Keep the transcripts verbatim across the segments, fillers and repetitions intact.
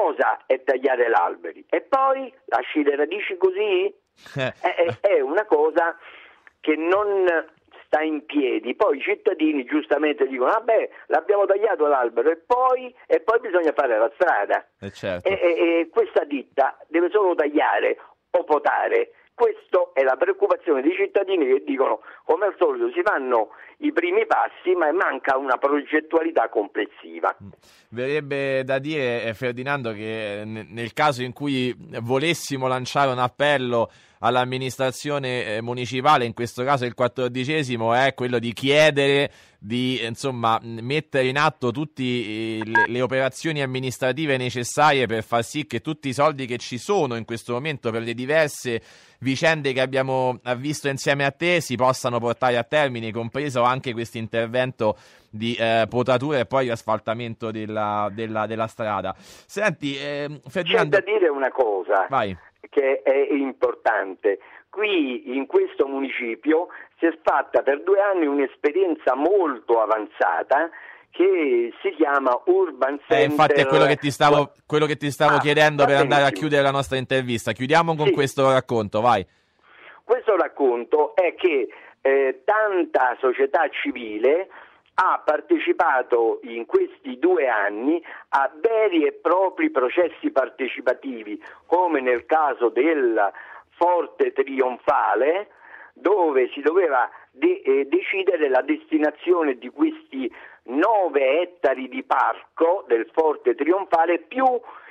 cosa è tagliare alberi? E poi lasci le radici così? è, è, è una cosa che non sta in piedi. Poi i cittadini giustamente dicono: vabbè, l'abbiamo tagliato l'albero e poi, e poi bisogna fare la strada. Eh certo. e, e, e questa ditta deve solo tagliare o potare. Questa è la preoccupazione dei cittadini, che dicono, come al solito, si fanno i primi passi ma manca una progettualità complessiva. Verrebbe da dire, eh, Ferdinando, che n- nel caso in cui volessimo lanciare un appello all'amministrazione eh, municipale, in questo caso il quattordicesimo, è quello di chiedere di insomma mettere in atto tutte le, le operazioni amministrative necessarie per far sì che tutti i soldi che ci sono in questo momento per le diverse vicende che abbiamo visto insieme a te si possano portare a termine, compreso anche questo intervento di eh, potatura e poi asfaltamento della, della, della strada. Senti, eh, Ferdinando... C'è da dire una cosa Vai. che è importante. Qui in questo municipio si è fatta per due anni un'esperienza molto avanzata che si chiama Urban Center. Eh, infatti è quello che ti stavo, quello che ti stavo ah, chiedendo per andare a benissimo. chiudere la nostra intervista. Chiudiamo con sì. questo racconto, vai. Questo racconto è che eh, tanta società civile ha partecipato in questi due anni a veri e propri processi partecipativi, come nel caso del Forte Trionfale, dove si doveva de- eh, decidere la destinazione di questi nove ettari di parco del Forte Trionfale più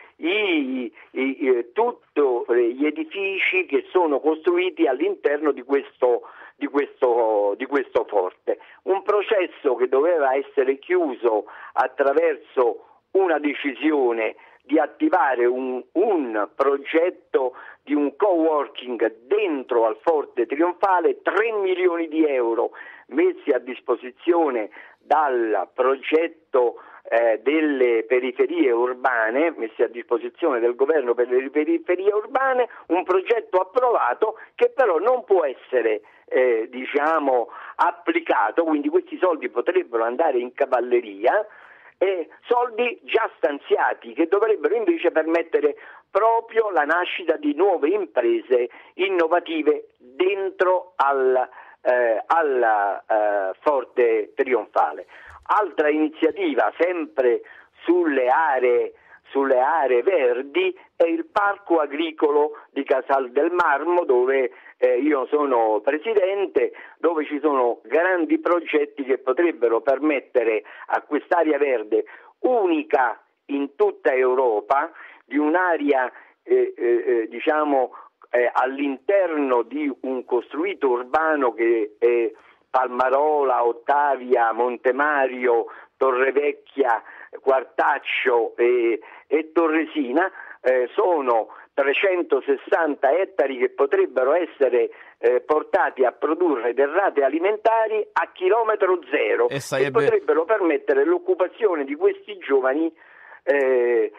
i, i, i, tutti gli edifici che sono costruiti all'interno di questo, di questo, di questo forte. Un processo che doveva essere chiuso attraverso una decisione di attivare un, un progetto di un coworking dentro al Forte Trionfale, tre milioni di euro messi a disposizione dal progetto eh, delle periferie urbane, messi a disposizione del governo per le periferie urbane, un progetto approvato che però non può essere eh, diciamo applicato, quindi questi soldi potrebbero andare in cavalleria, e soldi già stanziati che dovrebbero invece permettere proprio la nascita di nuove imprese innovative dentro al, eh, al eh, Forte Trionfale. Altra iniziativa sempre sulle aree, sulle aree verdi è il parco agricolo di Casal del Marmo, dove eh, io sono presidente, dove ci sono grandi progetti che potrebbero permettere a quest'area verde unica in tutta Europa, di un'area eh, eh, diciamo eh, all'interno di un costruito urbano che è Palmarola, Ottavia, Montemario, Torrevecchia, Quartaccio e, e Torresina, eh, sono trecentosessanta ettari che potrebbero essere eh, portati a produrre derrate alimentari a chilometro zero e, sarebbe... e potrebbero permettere l'occupazione di questi giovani eh,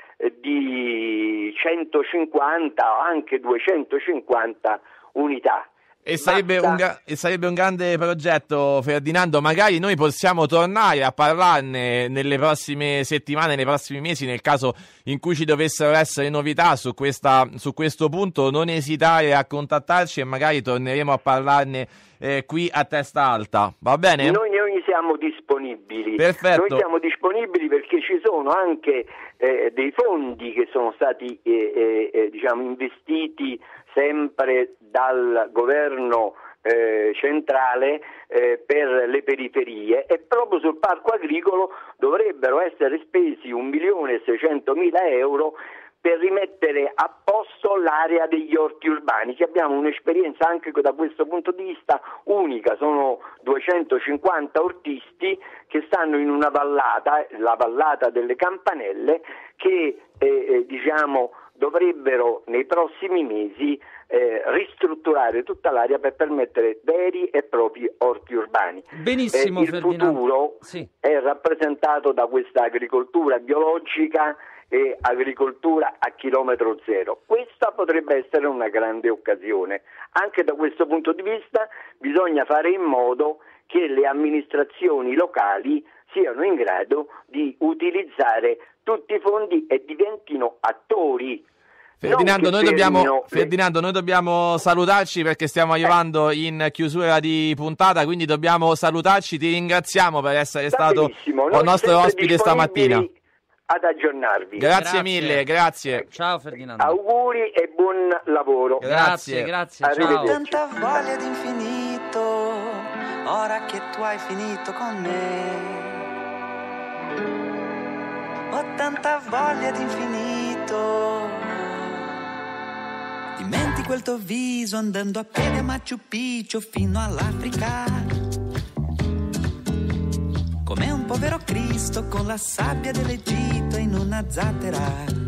di centocinquanta o anche duecentocinquanta unità. E sarebbe, un, e sarebbe un grande progetto, Ferdinando. Magari noi possiamo tornare a parlarne nelle prossime settimane, nei prossimi mesi, nel caso in cui ci dovessero essere novità su, questa, su questo punto. Non esitare a contattarci e magari torneremo a parlarne eh, qui a testa alta. Va bene? Noi, noi siamo disponibili. Perfetto. Noi siamo disponibili perché ci sono anche eh, dei fondi che sono stati eh, eh, diciamo investiti sempre dal governo eh, centrale eh, per le periferie, e proprio sul parco agricolo dovrebbero essere spesi un milione e seicentomila euro per rimettere a posto l'area degli orti urbani, che abbiamo un'esperienza anche da questo punto di vista unica. Sono duecentocinquanta ortisti che stanno in una vallata, la vallata delle Campanelle, che eh, eh, diciamo dovrebbero nei prossimi mesi eh, ristrutturare tutta l'area per permettere veri e propri orti urbani. Benissimo, eh, il Ferdinando. futuro sì. è rappresentato da questa agricoltura biologica e agricoltura a chilometro zero. Questa potrebbe essere una grande occasione. Anche da questo punto di vista bisogna fare in modo che le amministrazioni locali siano in grado di utilizzare tutti i fondi e diventino attori. Ferdinando noi, dobbiamo, Ferdinando, noi dobbiamo salutarci perché stiamo arrivando eh. in chiusura di puntata, quindi dobbiamo salutarci. Ti ringraziamo per essere Va stato il nostro ospite stamattina. Ad aggiornarvi. Grazie, grazie mille, grazie. Ciao Ferdinando. Auguri e buon lavoro. Grazie, grazie. Ciao. Ho tanta voglia di infinito, ora che tu hai finito con me. Ho tanta voglia di infinito. Dimentico il tuo viso andando a piedi a Machu Picchu fino all'Africa. Come un povero Cristo con la sabbia dell'Egitto in una zattera.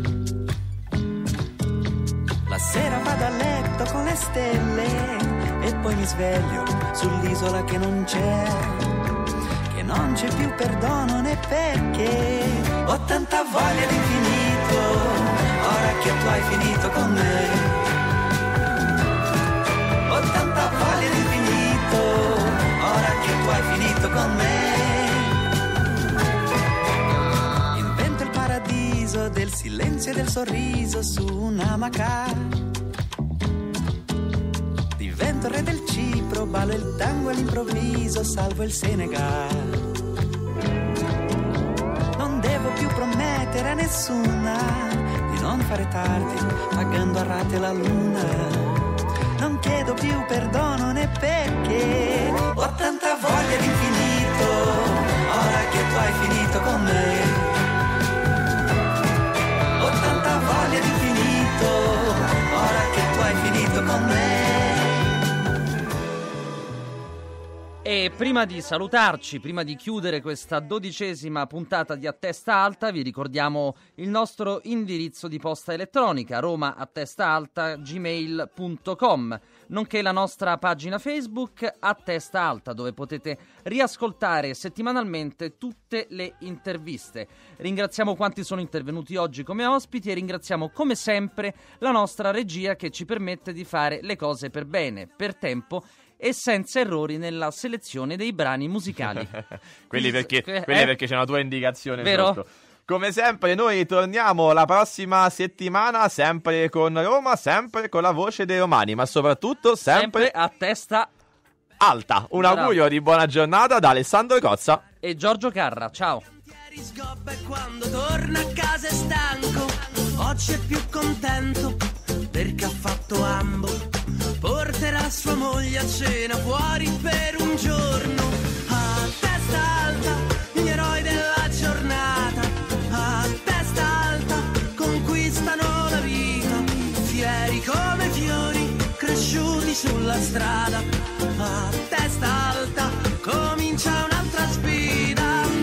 La sera vado a letto con le stelle e poi mi sveglio sull'isola che non c'è, che non c'è più perdono né perché. Ho tanta voglia di infinito, ora che tu hai finito con me. Ho tanta voglia di infinito, ora che tu hai finito con me. Invento il paradiso del silenzio e del sorriso su un'amaca. Divento il re del Cipro, ballo il tango all'improvviso, salvo il Senegal. Non devo più promettere a nessuna di non fare tardi, pagando a rate la luna. Non chiedo più perdono né perché. Ho tanta voglia di infinito, ora che tu hai finito con me. Ho tanta voglia di infinito, ora che tu hai finito con me. E prima di salutarci, prima di chiudere questa dodicesima puntata di A Testa Alta, vi ricordiamo il nostro indirizzo di posta elettronica, roma a testa alta gmail punto com, nonché la nostra pagina Facebook A Testa Alta, dove potete riascoltare settimanalmente tutte le interviste. Ringraziamo quanti sono intervenuti oggi come ospiti e ringraziamo come sempre la nostra regia che ci permette di fare le cose per bene, per tempo e senza errori nella selezione dei brani musicali. quelli perché, eh? quelli perché c'è una tua indicazione, vero? Sotto. Come sempre noi torniamo la prossima settimana, sempre con Roma, sempre con la voce dei romani, ma soprattutto sempre, sempre a testa alta. Un Bravo. augurio di buona giornata da Alessandro Cozza e Giorgio Carra. Ciao. Quando torna a casa è stanco, oggi è più contento perché ha fatto ambo. Porterà sua moglie a cena fuori per un giorno. A testa alta, gli eroi della giornata. A testa alta, conquistano la vita. Fieri come fiori, cresciuti sulla strada. A testa alta, comincia un'altra sfida.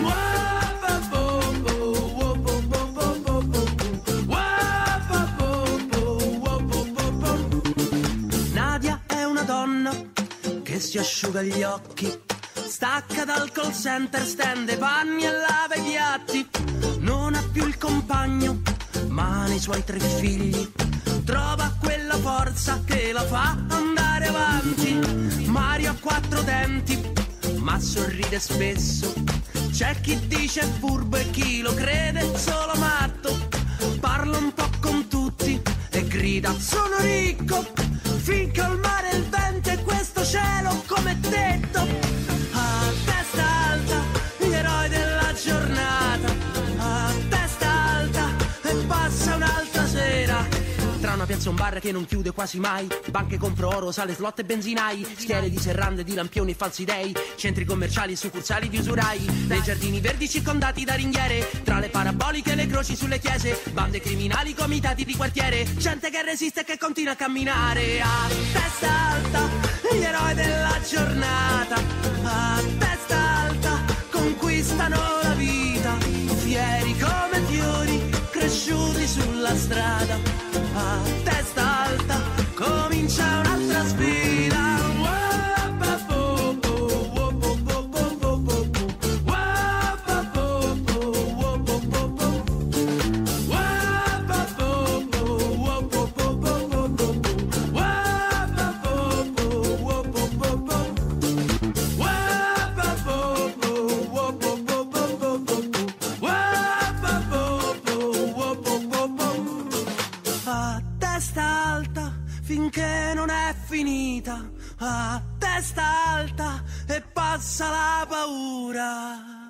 Che si asciuga gli occhi, stacca dal call center, stende panni e lava i piatti. Non ha più il compagno, ma nei suoi tre figli trova quella forza che la fa andare avanti. Mario ha quattro denti, ma sorride spesso. C'è chi dice è furbo e chi lo crede solo matto. Parla un po' con tutti e grida sono ricco, finché il mare e il vento e questo cielo come detto. A testa alta, gli eroi della giornata. A testa alta e passa un'altra sera. Tra una piazza e un bar che non chiude quasi mai, banche compro oro, sale, slot e benzinai, schiere di serrande, di lampioni e falsi dei, centri commerciali e succursali di usurai, dei giardini verdi circondati da ringhiere, tra le paraboliche e le croci sulle chiese, bande criminali, comitati di quartiere, gente che resiste e che continua a camminare. A testa alta, gli eroi della giornata. A testa alta, conquistano la vita, fieri come fiori, cresciuti sulla strada. A testa alta, comincia un'altra sfida. testa alta finché non è finita, a testa alta e passa la paura.